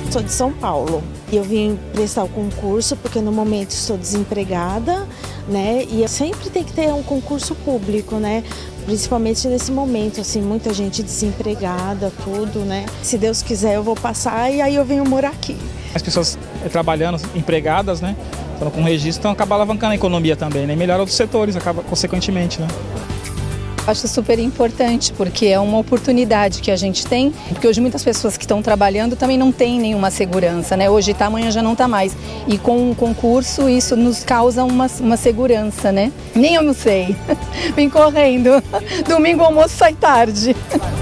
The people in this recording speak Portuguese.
Sou de São Paulo. Eu vim prestar o concurso porque no momento estou desempregada, né? E sempre tem que ter um concurso público, né? Principalmente nesse momento, assim, muita gente desempregada, tudo, né? Se Deus quiser eu vou passar e aí eu venho morar aqui. As pessoas trabalhando, empregadas, né? Estão com registro, então acaba alavancando a economia também, né? E melhora outros setores, acaba consequentemente, né? Acho super importante, porque é uma oportunidade que a gente tem, porque hoje muitas pessoas que estão trabalhando também não têm nenhuma segurança, né? Hoje está, amanhã já não está mais. E com o concurso isso nos causa uma segurança, né? Nem eu não sei. Vim correndo. Domingo o almoço sai tarde.